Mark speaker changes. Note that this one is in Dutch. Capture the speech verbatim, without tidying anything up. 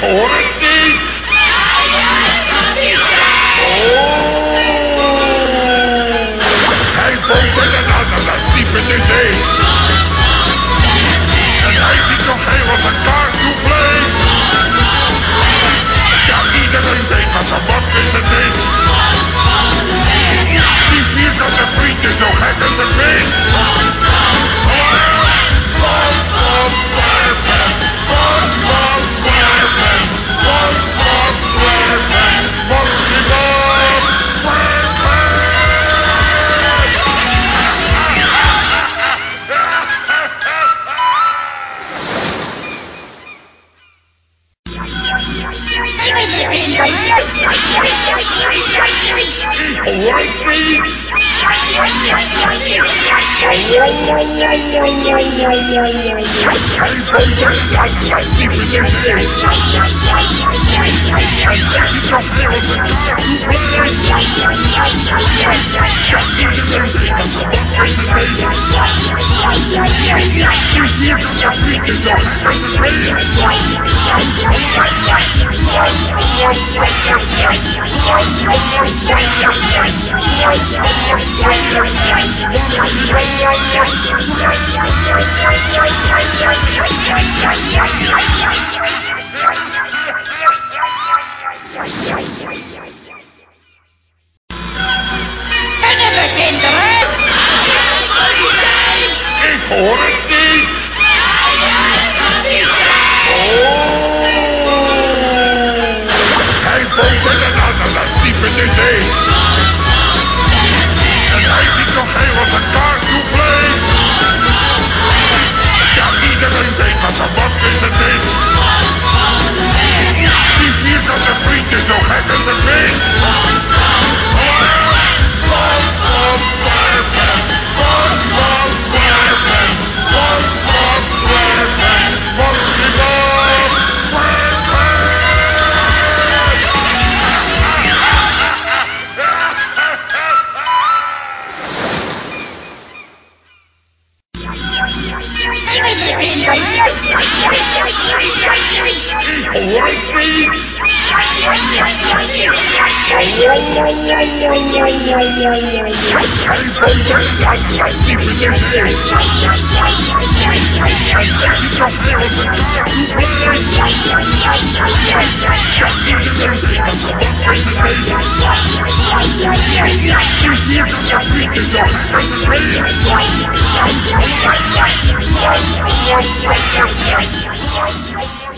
Speaker 1: hoor het niet! Hij woont in een ananas diep in de zee. En hij ziet zo geel als een kaassoufflé. Ja, iedereen weet wat een mafvis het is. Die vierkante vriend is zo gek als een vis. SpongeBob SquarePants, SpongeBob SquarePants, SpongeBob SquarePants, SpongeBob SquarePants.
Speaker 2: Kennen we kinderen?
Speaker 1: Ik hoor het niet! Hij woont in een ananas diep in de zee. En hij ziet zo geel als een kaassoufflé. Ja, iedereen weet wat een mafvis het is. Die vierkante vriend is zo gek als een vis. SpongeBob SquarePants, SpongeBob SquarePants, SpongeBob SquarePants, SpongeBob SquarePants.
Speaker 2: Yes.